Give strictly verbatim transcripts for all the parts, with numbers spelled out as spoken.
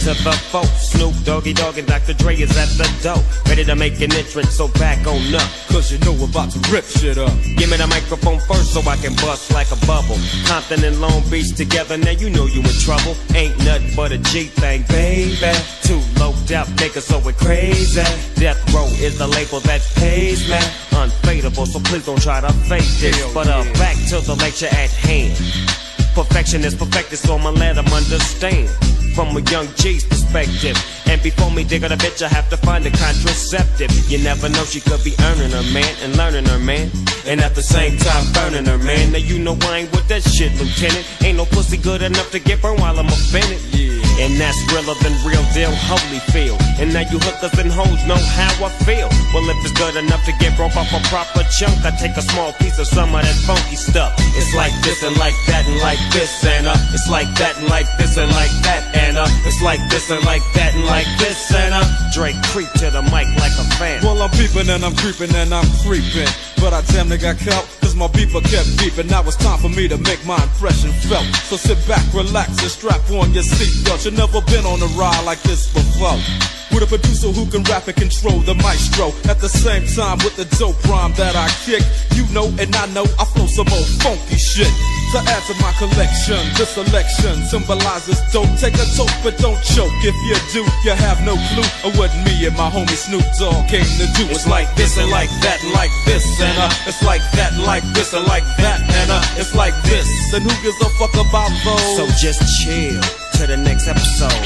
to the folk. Snoop Doggy Dogg and Doctor Dre is at the door, ready to make an entrance, so back on up, cause you know we're about to rip shit up. Give me the microphone first so I can bust like a bubble. Compton and Long Beach together, now you know you in trouble. Ain't nothing but a G Thang, baby. Too low out niggas, so we're crazy. Death Row is the label that pays me. Unfadable, so please don't try to fake this. Hell but uh, yeah. back to the lecture at hand. Perfection is perfected, so I'ma let them understand from a young G's perspective. And before me dig on a bitch, I have to find a contraceptive. You never know, she could be earning her man and learning her man, and at the same time burning her man. Now you know I ain't with that shit, Lieutenant. Ain't no pussy good enough to get burned while I'm offended. Yeah. And that's realer than real deal, Holyfield. And now you hookers and hoes know how I feel. Well, if it's good enough to get broke off a proper chunk, I take a small piece of some of that funky stuff. It's like this and like that and like this and uh, it's like that and like this and like that and uh, it's like this and like that and like this and uh, Drake creep to the mic like a fan. Well, I'm peeping and I'm creeping and I'm creeping, but I damn near got caught, cause my beeper kept beeping. Now it's time for me to make my impression felt. So sit back, relax, and strap on your seatbelt. You've never been on a ride like this before, with a producer who can rap and control the maestro. At the same time with the dope rhyme that I kick, you know and I know I flow some old funky shit. To add to my collection, this selection symbolizes don't take a toke but don't choke. If you do, you have no clue of what me and my homie Snoop Dogg came to do. It's like this and like that and like this and uh, it's like that and like this and like that and uh, it's like this. And who gives a fuck about those? So just chill to the next episode.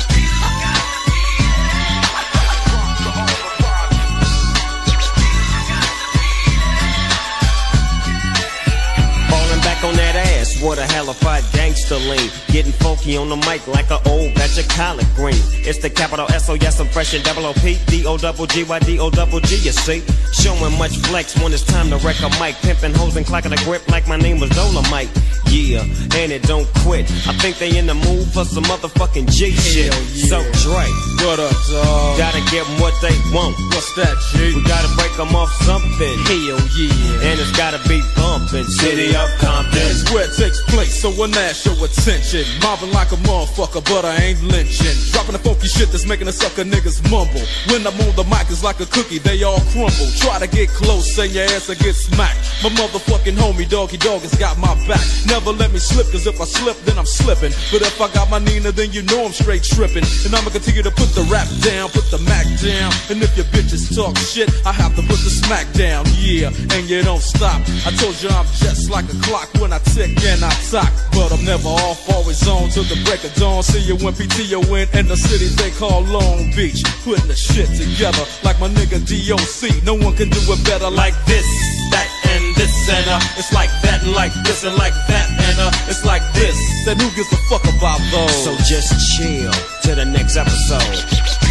On that ass, what a halified gangster lean. Getting funky on the mic like an old batch of collard green. It's the capital S O, yes I'm fresh and double O P D O double G Y D O double G, you see. Showing much flex when it's time to wreck a mic. Pimping hoes and clocking a grip like my name was Dolomite. Yeah, and it don't quit. I think they in the mood for some motherfucking G shit. Yeah. So Dre, what up, dog? gotta give them what they want. What's that, G? We gotta break them off something. Hell yeah. And it's gotta be bumpin'. City of Compton. It's where it takes place, so when ask your attention. Mobbing like a motherfucker, but I ain't lynching. Dropping the funky shit that's making the sucker niggas mumble. When I'm on the mic, it's like a cookie, they all crumble. Try to get close, and your ass will get smacked. My motherfucking homie, Doggy Dogg, has got my back. Never let me slip, cause if I slip, then I'm slipping. But if I got my Nina, then you know I'm straight tripping. And I'ma continue to put the rap down, put the Mac down. And if your bitches talk shit, I have to put the smack down. Yeah, and you don't stop. I told you I'm just like a clock when I tick and I talk. But I'm never off, always on till the break of dawn. See you when P T O in, in the city they call Long Beach. Putting the shit together like my nigga D O C. No one can do it better like this, that, and this, and uh, it's like that, and like this, and like that, and uh, it's like this. Then who gives a fuck about those? So just chill to the next episode.